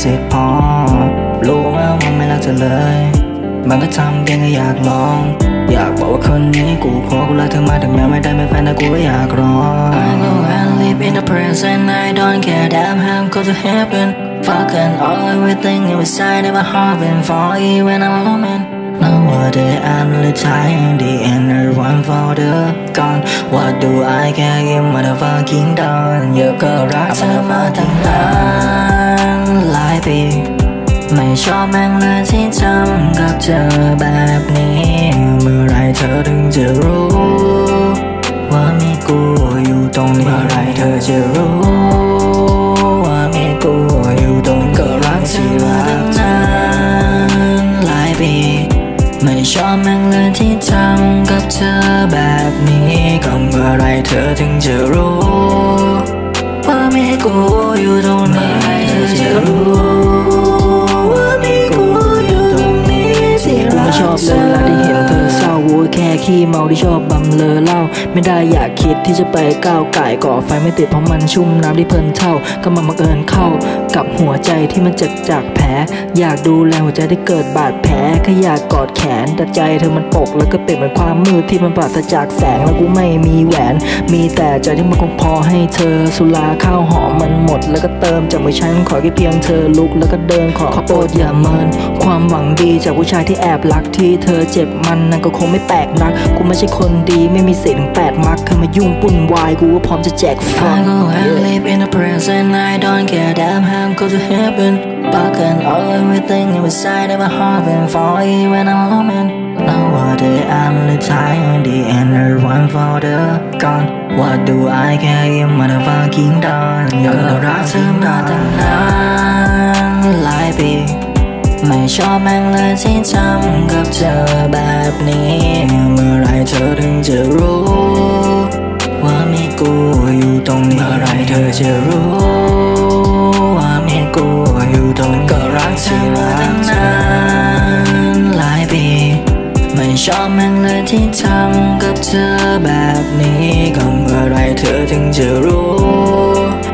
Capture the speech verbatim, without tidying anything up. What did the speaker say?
สิทธิ์พอรู้ว่ามันไม่รักเธอเลยมันก็ทำเพียงแค่อยากลองอยากบอกว่าคนนี้กูพอกูรักเธอมาถึงแม้ไม่ได้เป็นแฟนแต่กูก็อยากรอ I go and live in the present I don't care damn how could to happen fucking all everything inside of my heart been for you when I'm alone nowadays I'm really tired the inner one for the gone what do I care if motherfucking done เยอะก็รักเธอมาตั้งนานหลายปีไม่ชอบแม่งเลยที่ทำกับเธอแบบนี้เมื่อไรเธอถึงจะรู้ว่ามีกูอยู่ตรงนี้เมื่อไรเธอจะรู้ว่ามีกูอยู่ตรงนี้ก็รักเธอมาตั้งนานหลายปีไม่ชอบแม่งเลยที่ทำกับเธอแบบนี้ก็เมื่อไรเธอถึงจะรู้ว่ามีกูอยู่ตรงนี้เธอจะรู้ชอบเลยละที่เห็นเธอเศร้าวัวแค่ขี้เมาที่ชอบบำเลอเล่าไม่ได้อยากคิดที่จะไปก้าวไก่ก่อไฟไม่ติดเพราะมันชุ่มน้ำที่เพลินเท่าก็มาบังเอิญเข้ากับหัวใจที่มันเจ็บจากแผลอยากดูแลหัวใจที่เกิดบาดแผลแค่อยากกอดแขนแต่ใจเธอมันปกแล้วก็เปลี่ยนเป็นความมืดที่มันปราศจากแสงแล้วกูไม่มีแหวนมีแต่ใจที่มันคงพอให้เธอสุราข้าวหอมมันหมดแล้วก็เติมจากมือฉันขอแค่เพียงเธอลุกแล้วก็เดินขอโปรดอย่าเมินความหวังดีจากผู้ชายที่แอบรักที่เธอเจ็บมันนั่นก็คงไม่แปลกนักกูไม่ใช่คนดีไม่มีสิทธิ์ถึงแปดมักเคยมายุ่งปุ่นวายกูก็พร้อมจะแจกฟัง I go and live in the present I don't care damn how could to happen fucking all everything inside of my heart been for you when I'm alone nowadays I'm really tired the inner one for the gone what do I care if motherfucking done อยากรักเธอมาตั้งนานหลายปีไม่ชอบแม่งเลยที่ทำกับเธอแบบนี้เมื่อไรเธอถึงจะรู้ว่ามีกูอยู่ตรงนี้เมื่อไรเธอจะรู้ว่ามีกูอยู่ตรงนี้ก็รักเธอมาตั้งนานหลายปีไม่ชอบแม่งเลยที่ทำกับเธอแบบนี้ก็เมื่อไรเธอถึงจะรู้